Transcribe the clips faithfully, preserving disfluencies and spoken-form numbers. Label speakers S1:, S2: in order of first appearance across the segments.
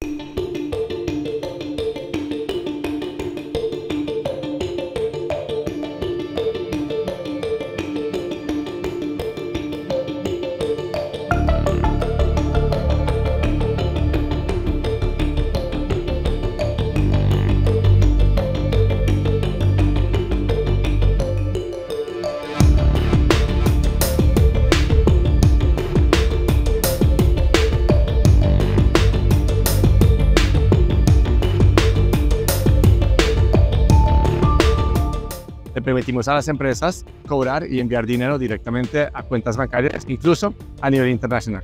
S1: Le permitimos a las empresas cobrar y enviar dinero directamente a cuentas bancarias, incluso a nivel internacional.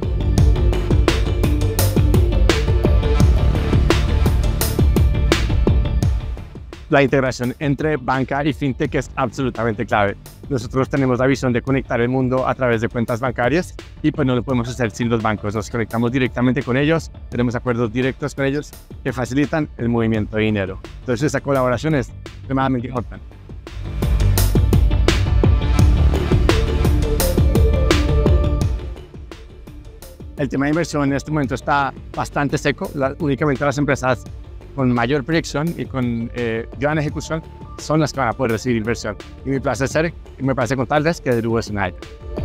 S1: La integración entre banca y fintech es absolutamente clave. Nosotros tenemos la visión de conectar el mundo a través de cuentas bancarias y pues no lo podemos hacer sin los bancos. Nos conectamos directamente con ellos, tenemos acuerdos directos con ellos que facilitan el movimiento de dinero. Entonces esa colaboración es extremadamente importante. El tema de inversión en este momento está bastante seco. La, únicamente las empresas con mayor proyección y con eh, gran ejecución son las que van a poder recibir inversión. Y mi placer ser, y me parece contarles que Druvo es una de ellas.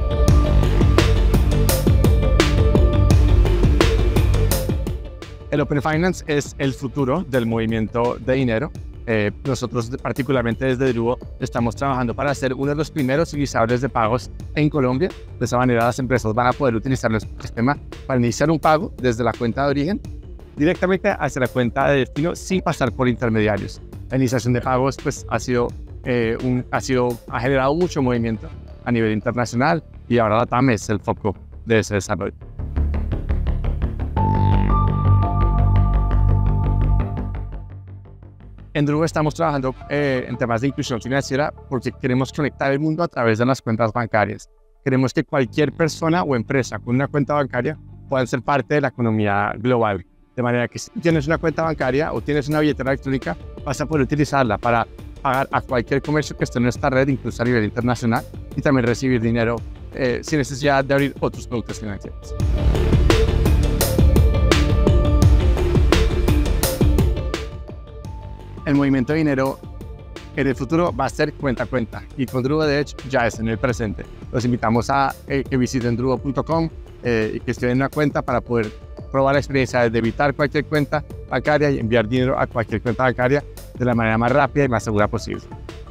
S1: El Open Finance es el futuro del movimiento de dinero. Eh, nosotros, particularmente desde Druvo, estamos trabajando para ser uno de los primeros utilizadores de pagos en Colombia. De esa manera, las empresas van a poder utilizar nuestro sistema para iniciar un pago desde la cuenta de origen directamente hacia la cuenta de destino sin pasar por intermediarios. La iniciación de pagos pues, ha, sido, eh, un, ha, sido, ha generado mucho movimiento a nivel internacional y ahora la T A M es el foco de ese desarrollo. En Druvo estamos trabajando eh, en temas de inclusión financiera porque queremos conectar el mundo a través de las cuentas bancarias. Queremos que cualquier persona o empresa con una cuenta bancaria pueda ser parte de la economía global. De manera que si tienes una cuenta bancaria o tienes una billetera electrónica, vas a poder utilizarla para pagar a cualquier comercio que esté en esta red, incluso a nivel internacional, y también recibir dinero eh, sin necesidad de abrir otros productos financieros. El movimiento de dinero en el futuro va a ser cuenta a cuenta y con Druvo de hecho ya es en el presente. Los invitamos a eh, que visiten druvo punto com eh, y que estén en una cuenta para poder probar la experiencia de debitar cualquier cuenta bancaria y enviar dinero a cualquier cuenta bancaria de la manera más rápida y más segura posible.